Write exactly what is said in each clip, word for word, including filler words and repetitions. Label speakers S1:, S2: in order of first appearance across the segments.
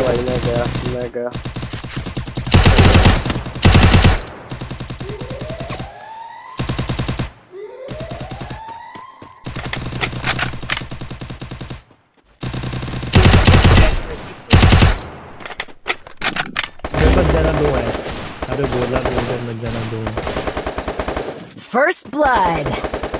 S1: भाई मैं गया मैं गया
S2: दो है अरे बोला तो मत जाना दो
S3: First blood.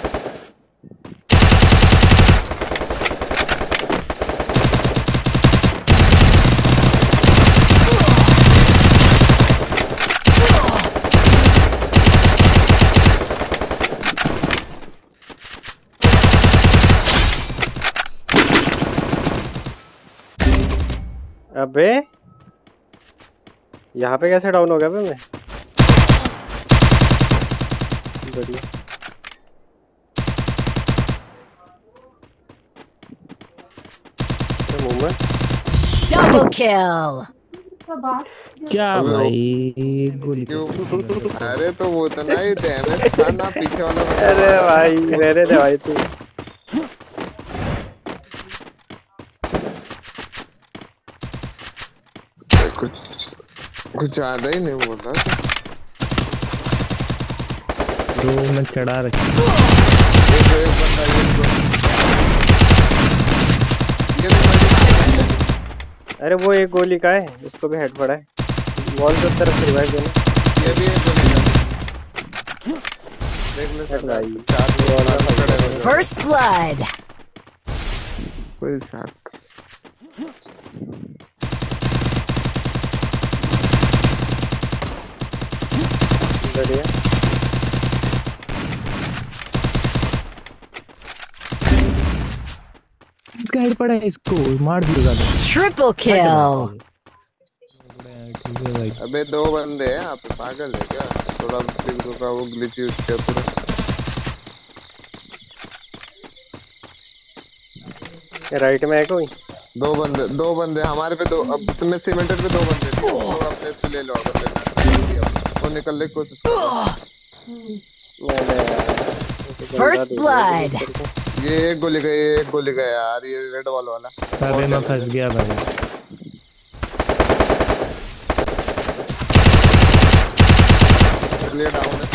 S1: अबे यहाँ पे कैसे डाउन हो गया बे मैं बढ़िया
S3: Double kill.
S2: क्या भाई गोली
S4: अरे तो वो तो नहीं डैमेज था ना पीछे वाला
S1: अरे भाई रहने दे भाई तू
S4: कुछ कुछ ज्यादा ही नहीं बोल रहा
S2: दो में चढ़ा रखी
S4: एक एक बंदा ये
S1: अरे वो एक गोली का है उसको भी हेड पड़ा है वॉल के तरफ से रिवाइव देना
S4: ये भी एक गोली देख ले भाई चार वॉल पकड़े हुए
S3: First blood.
S4: कोई साथ
S1: बढ़िया
S2: इसका हेड पड़ा है इसको मार दिएगा
S3: Triple kill.
S4: अबे दो बंदे हैं आप पागल है क्या थोड़ा बिल्कुल का वो ग्लिच यूज किया पूरा
S1: राइट में है कोई
S4: दो बंदे दो बंदे हमारे पे दो अब तुम्हें सीमेंटेड पे दो बंदे तो अपने पे ले लो अगर लेना वो निकलने की कोशिश करो
S3: First blood.
S4: ये एक गोली गई एक गोली गया यार ये रेड वॉल वाला
S2: अबे मैं फंस गया भाई
S4: ले डाउन है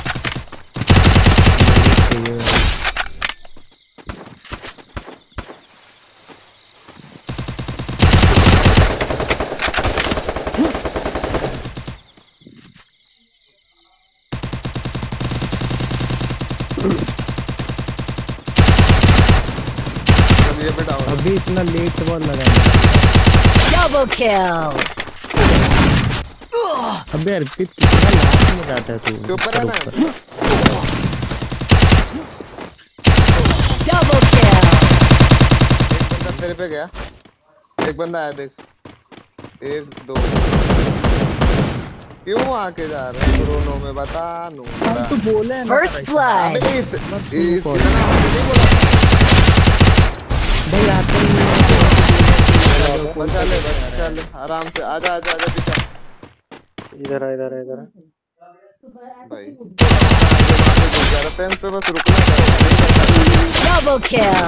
S2: अभी इतना लेट बॉल लगा
S3: Double kill.
S2: अबे अर्पित कितना लास्ट में जाता है तू
S4: ऊपर है ना
S3: Double kill.
S4: एक बंदा तेरे पे गया एक बंदा आया देख एक दो क्यों आके जा रहा है कोरोना में बता नू
S2: हम तो बोले हैं
S3: First blood.
S4: अबे इतना नहीं बोला
S2: भाई आते ही
S4: बचा ले बचा ले आराम से आजा आजा आजा पीछे
S1: इधर आ इधर आ इधर आ
S4: भाई यार फेंस पे बस रुकना है
S3: Double kill.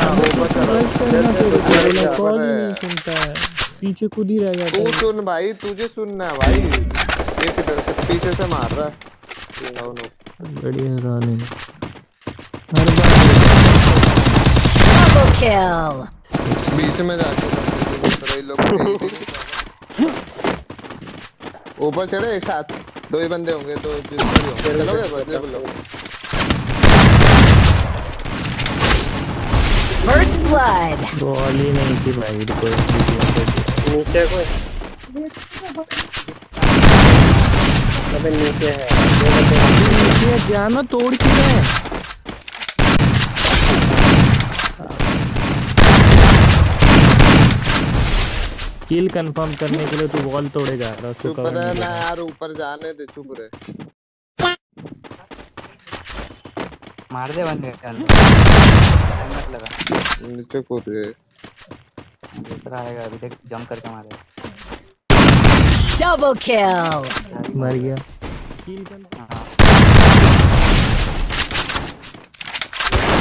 S2: कॉल नहीं सुनता है पीछे खुद ही रह जाता है
S4: तू सुन भाई तुझे सुनना है भाई एक इधर से पीछे से मार रहा है नो नो
S2: बढ़िया रानी
S3: Double kill.
S4: बीच में जाके दूसरे लोग ऊपर चढ़े एक साथ दो ही बंदे होंगे तो जिसमें भी होंगे चलोगे बंदे बोलो
S3: First blood.
S2: बॉल ही नहीं थी भाई कोई
S1: नीचे कोई अबे नीचे है
S2: नीचे जाना तोड़ के है किल कंफर्म करने के लिए तू वॉल तोड़े जा रहा है
S4: चुप रह ना यार ऊपर जाने दे चुप रहे
S5: मार दे बंदे मत लगा
S4: नीचे कूद गए
S5: दूसरा आएगा अभी तक जंप करके मारे
S3: Double kill.
S2: मर गया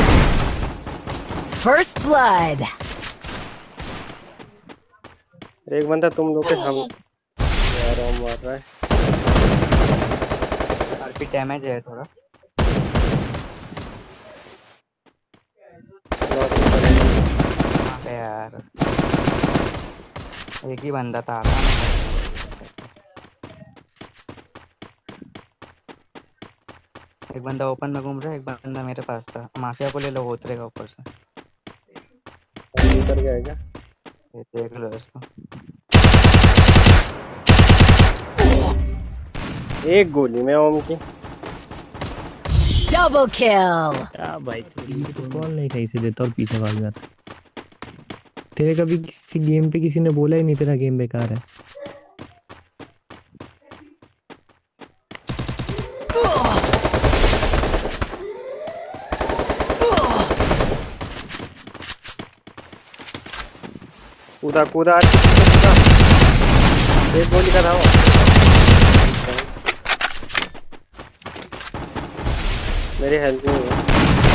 S3: First blood.
S1: एक बंदा तुम लोग के सामने यार वो मार रहा है।
S5: आरपी डैमेज है थोड़ा। कहाँ गया यार? एक ही बंदा था आता है। एक बंदा ओपन में घूम रहा है, एक बंदा मेरे पास था। माफिया को ले लो, वो उतरेगा ऊपर से।
S1: उतर गया है क्या?
S5: ये देख लो इसको।
S1: एक गोली में ओम की।
S3: Double kill.
S2: क्या भाई तो कौन नहीं सही से देता और पीछे भाग जाता। तेरे कभी किसी गेम पे किसी ने बोला ही नहीं तेरा गेम बेकार है।
S1: कूदा कूदा एक गोली का था वो। मेरी हेल्थ नहीं है।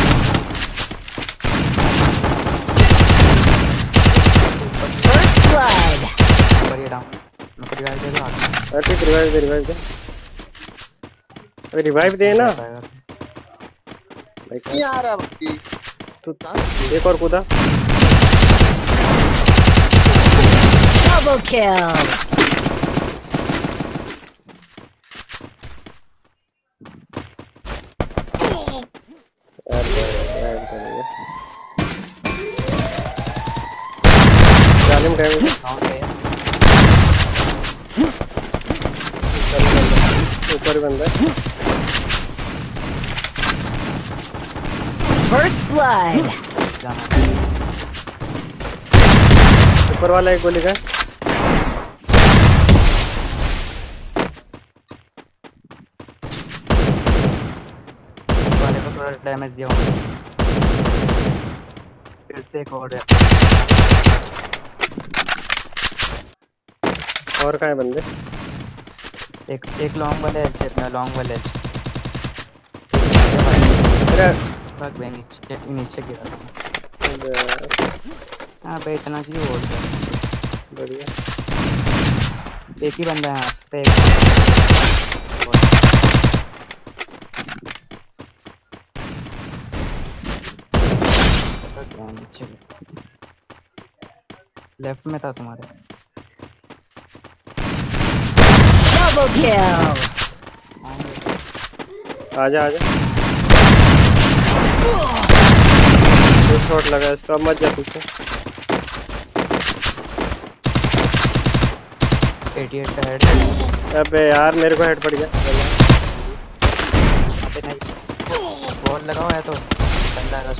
S3: First blood.
S5: ऊपर ये डाउन। मैं को रिवाइव दे दो आगे।
S1: अरे रिवाइव दे रिवाइव दे। अरे रिवाइव दे ना भाई।
S4: क्या आ रहा है बाकी?
S1: तू एक और कूदा।
S3: Double kill.
S1: जालिम डैमेज
S5: डाउन है।
S1: ऊपर बंदा है।
S3: First blood.
S5: जाना।
S1: ऊपर वाला एक गोली का।
S5: वाले को थोड़ा डैमेज दिया हूँ। फिर से एक और है।
S1: और कहाँ है बंदे?
S5: एक एक लॉन्ग वाले एज है अपना, लॉन्ग वाले एज।
S1: अरे
S5: भाग बे नीचे, नीचे गिरा था। हाँ भाई इतना क्यों बोल रहा है?
S1: बढ़िया।
S5: एक ही बंदा है यहाँ पे। नीचे लेफ्ट में था तुम्हारे।
S3: Double kill.
S1: आजा आजा। एक शॉट लगा इसका, अब मत जा पीछे।
S5: अठासी का हेड।
S1: अबे यार मेरे को हेड पड़ गया।
S5: अबे नहीं, बॉल लगा हुआ है तो बंदा रश।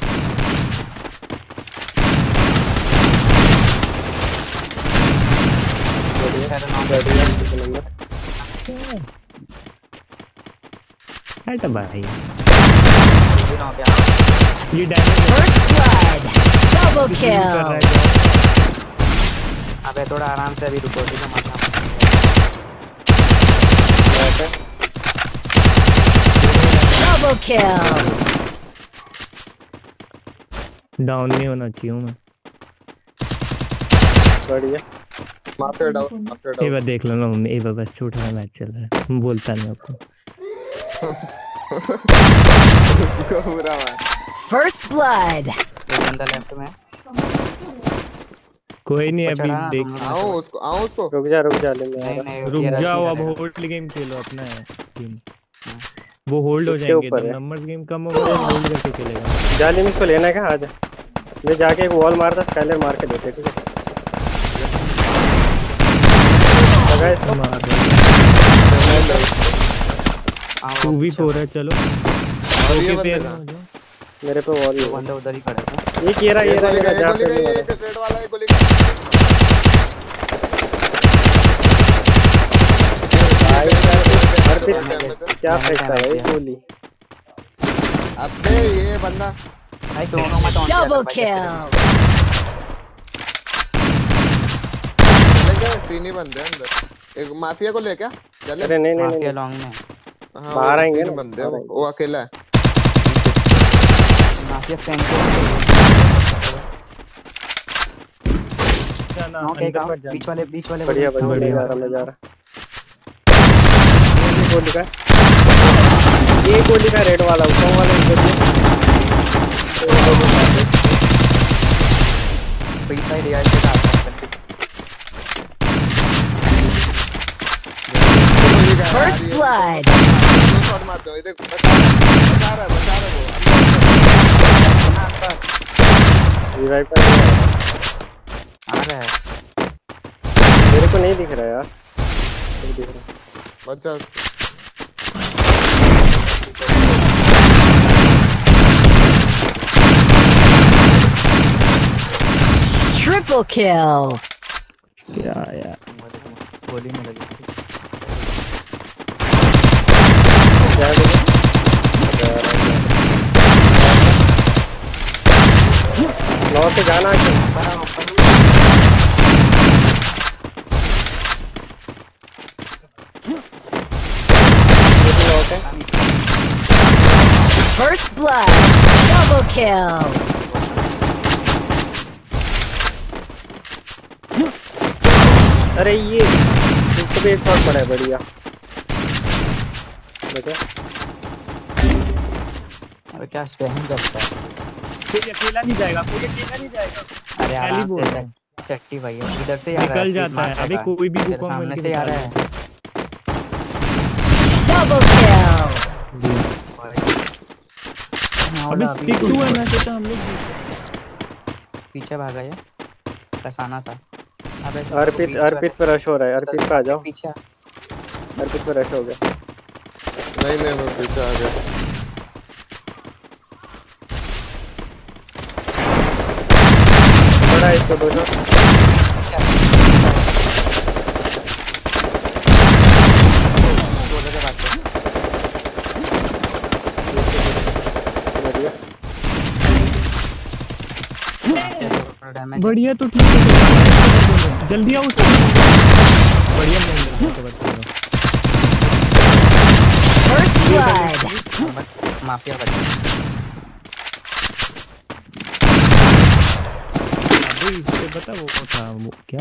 S2: हट भाई
S5: ये
S2: ये डैमेज
S3: First blood. Double
S2: कर
S3: kill.
S2: रहा है।
S5: अबे थोड़ा आराम से अभी रुको, ठीक है? मत
S3: Double kill.
S2: डाउन नहीं होना चाहिए हूँ मैं।
S1: बढ़िया।
S4: माफिया डाउन, माफिया
S2: एक
S4: डाउन।
S2: बार देख लो ना मम्मी, एक बार बस छोटा मैच चल रहा है, मैं बोलता नहीं आपको।
S4: पूरा मार।
S3: First blood.
S5: एक बंदा लेफ्ट में।
S2: कोई नहीं
S5: ऊपर
S2: अभी
S5: चढ़ा ना
S2: देख।
S5: तुम लोग।
S4: आओ उसको, आओ उसको।
S1: रुक जा रुक जा ले मैं आ
S5: नहीं
S1: रहा।
S5: नहीं
S2: रुक
S5: ये rush
S2: जाओ,
S5: नहीं
S2: अब
S5: करेगा।
S2: होल्ड गेम खेलो अपना है टीम। वो होल्ड हो
S1: इसके
S2: जाएंगे
S1: ऊपर
S2: जब
S1: है।
S2: नंबर्स गेम कम होगा होल्ड करके खेलेगा।
S1: जालिम इसको लेना है क्या? आजा। मैं जाके एक वॉल मारता, स्काइलर मार के देते, ठीक है? लगा इसको।
S2: मार
S5: आओ,
S2: टू वी
S5: पीछे।
S2: फोर है, चलो
S4: और ये
S2: ओके
S4: बंदे
S2: पेयर
S4: का।
S2: में हो जाओ।
S1: मेरे पे वॉल ही
S5: वो
S1: है।
S5: बंदा उधर ही खड़ा था।
S1: ये ये रहा ये
S4: एक
S1: रहा
S4: गोली
S1: ये
S4: का,
S1: रहा,
S4: एक
S1: जहाँ
S4: गोली
S1: पे
S4: का,
S1: भी
S4: ये
S1: मारा।
S4: एक सेट वाला एक गोली का।
S1: भाई हर पे क्या फेंकता है ये गोली?
S4: अबे ये बंदा
S5: भाई दोनों मत ऑन
S3: Double kill.
S4: लेके तीन ही बंदे हैं अंदर। एक माफिया को ले क्या? चले।
S1: अरे नहीं नहीं
S5: माफिया
S1: नहीं,
S5: लॉन्ग में।
S4: हाँ,
S1: बाहर
S4: वो
S1: आएंगे
S4: तीन
S1: ना,
S4: बंदे हैं,
S1: बाहर
S4: वो वो अकेला है।
S5: माफिया फैन के।
S2: जाना,
S5: नॉक है
S2: अंदर
S5: गाँव,
S2: मत जाना।
S5: बीच वाले बीच वाले
S1: बढ़िया
S5: बोले,
S1: बढ़िया, मैं
S2: बढ़िया।
S1: जा रहा मैं जा रहा। ये गोली का है। ये गोली का रेड वाला ऊपर वाला एक गोली।
S5: फ्री फायर रियल से डालता है
S3: First blood.
S4: दो शॉट मार दो, ये देख बचा रहा है, बचा रहा है, बचा रहा है वो।
S1: रिवाइव कर
S5: आ रहा है।
S1: मेरे को नहीं दिख रहा यार, नहीं दिख रहा।
S4: बचा
S3: Triple kill.
S2: क्या यार,
S5: गोली में लगी।
S1: क्या बोले? लॉ से जाना है।
S3: First blood. Double kill.
S1: अरे ये इसको भी एक शॉट पड़ा है, बढ़िया। बचा
S5: अबे क्या स्पैम करता है।
S2: कोई अकेला नहीं जाएगा, कोई अकेला नहीं जाएगा।
S5: अरे
S2: पहली
S5: आराम
S2: बोल रहा
S5: से सेट्टी भाई है, इधर से आ रहा है,
S2: निकल जाता है। अबे कोई भी
S5: तेरे
S2: बुक
S5: सामने से आ रहा है।
S3: Double kill.
S2: अबे सिक्स टू है, मैं सोचा हम लोग
S5: पीछे भागा ये, फसाना था। अबे
S1: अर्पित अर्पित पे रश हो रहा है, अर्पित पे आ जाओ।
S5: पीछे
S1: अर्पित पे रश हो गया।
S4: नहीं नहीं मैं पीछे आ गया।
S1: बड़ा इसको दो शॉट।
S5: बढ़िया
S2: बढ़िया तो ठीक है, जल्दी आओ। बढ़िया
S3: First blood.
S5: माफिया बचा।
S2: अबे इससे पता वो था वो क्या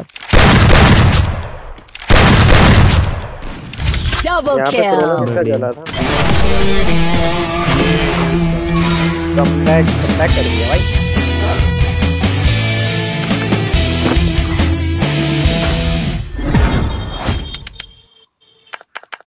S3: Double
S1: यहाँ पे कोरोना
S3: kill.
S1: किसका जला था? कम बैक कम बैक कर दिया भाई।